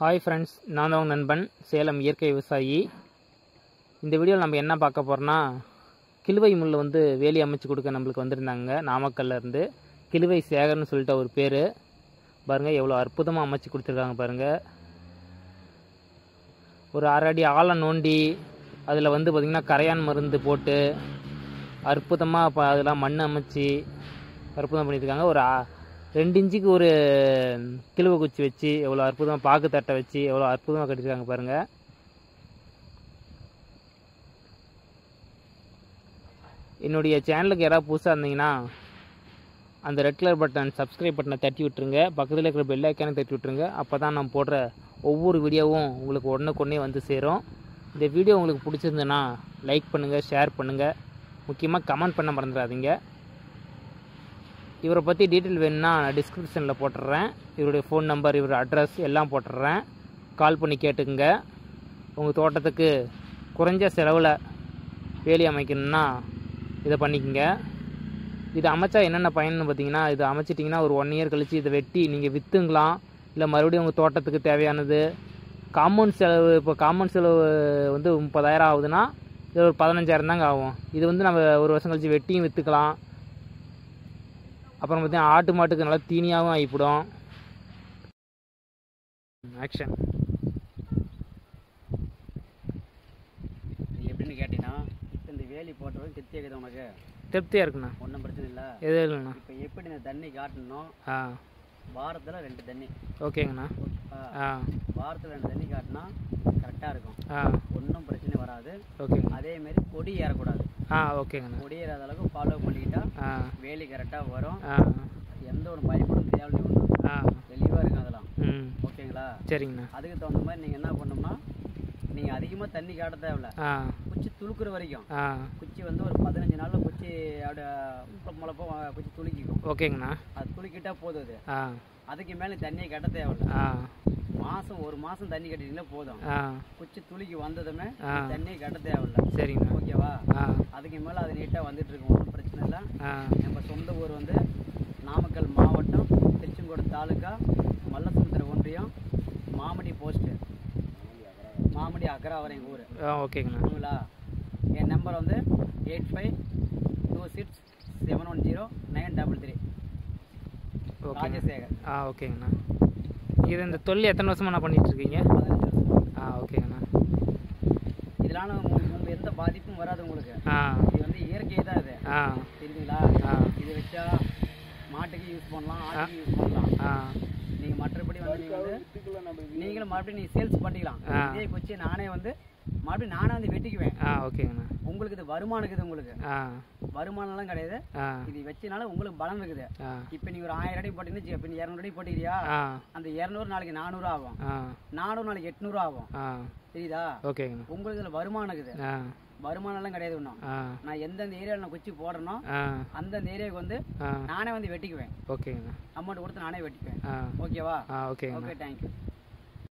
Hi friends, நான் தான் உங்கள் நண்பன் சேலம் இயற்கை விவசாயி. இந்த வீடியோவில் நம்ம என்ன பார்க்க போகிறோன்னா, கிழுவை முள் வந்து வேலி அமைச்சு கொடுக்க நம்மளுக்கு வந்திருந்தாங்க. நாமக்கல்ல இருந்து கிழுவை சேகர்னு சொல்லிட்டு ஒரு பேர். பாருங்கள் எவ்வளோ அற்புதமாக அமைச்சு கொடுத்துருக்காங்க பாருங்கள். ஒரு அரை அடி ஆழம் நோண்டி அதில் வந்து பார்த்திங்கன்னா கரையான் மருந்து போட்டு அற்புதமாக அதெல்லாம் மண் அமைச்சு அற்புதம் பண்ணியிருக்காங்க. ஒரு 2 இன்ச்சுக்கு ஒரு கிழுவை குச்சி வச்சு எவ்வளோ அற்புதமாக பாக்கு தட்டை வச்சு எவ்வளோ அற்புதமாக கட்டியிருக்காங்க பாருங்கள். என்னுடைய சேனலுக்கு யாராவது புதுசாக இருந்தீங்கன்னா அந்த ரெட் கலர் பட்டன் சப்ஸ்கிரைப் பட்டனை தட்டி விட்டுருங்க. பக்கத்தில் இருக்கிற பெல் ஐக்கானை தட்டி விட்டுருங்க. அப்போ தான் நான் போடுற ஒவ்வொரு வீடியோவும் உங்களுக்கு உடனுக்குடனே வந்து சேரும். இந்த வீடியோ உங்களுக்கு பிடிச்சிருந்துன்னா லைக் பண்ணுங்கள், ஷேர் பண்ணுங்கள், முக்கியமாக கமெண்ட் பண்ண மறந்துடாதீங்க. இவரை பற்றி டீட்டெயில் வேணும்னா நான் டிஸ்கிரிப்ஷனில் போட்டுடுறேன். இவருடைய ஃபோன் நம்பர், இவரோட அட்ரஸ் எல்லாம் போட்டுடுறேன். கால் பண்ணி கேட்டுக்குங்க. உங்கள் தோட்டத்துக்கு குறைஞ்ச செலவில் வேலி அமைக்கணும்னா இதை பண்ணிக்கோங்க. இது அமைச்சா என்னென்ன பயன்னு பார்த்தீங்கன்னா, இது அமைச்சிட்டிங்கன்னா ஒரு 1 இயர் கழித்து இதை வெட்டி நீங்கள் விற்றுங்களாம். இல்லை மறுபடியும் உங்கள் தோட்டத்துக்கு தேவையானது காம்பவுண்ட் செலவு. இப்போ காம்பவுண்ட் செலவு வந்து 30,000 ஆகுதுன்னா இது ஒரு 15,000 தாங்க ஆகும். இது வந்து நம்ம ஒரு வருஷம் கழித்து வெட்டியும் விற்றுக்கலாம். அப்புறம் பார்த்தீங்கன்னா ஆட்டு மாட்டுக்கு நல்லா தீனியாகவும் ஆகிவிடும். ஆக்ஷன் எப்படின்னு கேட்டீங்கன்னா, இப்போ இந்த வேலி போட்டது திருப்தி இருக்குது உனக்கு? திருப்தியாக இருக்குண்ணா, ஒன்றும் பிரச்சனை இல்லை. எதுவும் இல்லைண்ணா. இப்போ எப்படி இந்த தண்ணி காட்டணும்? வாரத்தில் 2 தண்ணி. ஓகேங்கண்ணா. வாரத்தில் 2 தண்ணி காட்டினா கரெக்டாக இருக்கும். ஒன்றும் பிரச்சனை வராது. ஓகேங்க. அதேமாரி கொடி ஏறக்கூடாது. ஓகேங்கண்ணா. கொடி ஏறாத அளவுக்கு ஃபாலோ பண்ணிக்கிட்டா வேலி கரெக்டாக வரும். எந்த ஒரு பயப்படும் தேவை ஒன்றும் தெளிவாக இருக்கும் அதெல்லாம். ஓகேங்களா? சரிங்கண்ணா. அதுக்கு தகுந்த மாதிரி நீங்கள் என்ன பண்ணணும்னா, நீங்கள் அதிகமாக தண்ணி காட்ட தேவையில்ல. குச்சி துளுக்குற வரைக்கும் குச்சி வந்து ஒரு 15 நாளில் குச்சி அப்படியே முளைப்போ குச்சி துளுக்கிக்கும். ஓகேங்கண்ணா. அது துளுக்கிட்டா போதும். அது அதுக்கு மேலே தண்ணியை கட்ட தேவையில்ல. ஒரு மாதம் தண்ணி கட்டிட்டீங்கன்னா போதும். குச்சி துளுக்கி வந்ததுமே தண்ணியை கட்ட தேவையில்ல. சரிங்க. ஓகேவா? அதுக்கு மேலே அது நீட்டாக வந்துட்டு இருக்கும். ஒன்றும் பிரச்சனை இல்லை. நம்ம சொந்த ஊர் வந்து நாமக்கல் மாவட்டம், திருச்செங்கோடு தாலுக்கா, மல்லசமுத்திர ஒன்றியம், மாமடி போஸ்ட்டு, மாமடி அக்கராவரம் எங்கள் ஊர். ஓகேங்களா? என் நம்பர் வந்து 8526710933. ராஜசேகர். ஓகேங்கண்ணா. இது இந்த தொழில் எத்தனை வருஷமா நான் பண்ணிட்டு இருக்கீங்க? 15 வருஷம். ஓகேங்கண்ணா. இதனால உங்களுக்கு எந்த பாதிப்பும் வராது உங்களுக்கு. இது வந்து இயற்கை தான். இது தெரியுதுங்களா? இது வச்சா மாட்டுக்கு யூஸ் பண்ணலாம், ஆட்டுக்கு யூஸ் பண்ணலாம். நீங்க மற்றபடி வந்து நீங்களும் மறுபடியும் நீங்க சேல்ஸ் பண்ணிக்கலாம். இதே குச்சி நானே வந்து மறுபடியும் நானே வந்து வெட்டிக்குவேன். ஓகேங்கண்ணா. உங்களுக்கு இது வருமானம் இருக்குது. உங்களுக்கு வருமானம்லாம் கிடையாது. இது வச்சனால உங்களுக்கு பலம் இருக்குது. இப்ப நீங்க ஒரு 1000 அடி போட்டீங்கன்னா, இப்ப நீ 200 அடி போட்டுக்கிறியா, அந்த 200 நாளைக்கு 400 ஆகும், 400 நாளைக்கு 800 ஆகும். தெரியுதா? உங்களுக்கு இதுல வருமானம் இருக்குது. வருமானம் எல்லாம் கிடையாது. ஒன்றும் நான் எந்தெந்த ஏரியாவில் நான் குச்சி போடுறேனோ அந்தந்த ஏரியாவுக்கு வந்து நானே வந்து வெட்டிக்குவேன். அமௌண்ட் கொடுத்து நானே வெட்டிக்குவேன். ஓகேவா? Okay, thank you.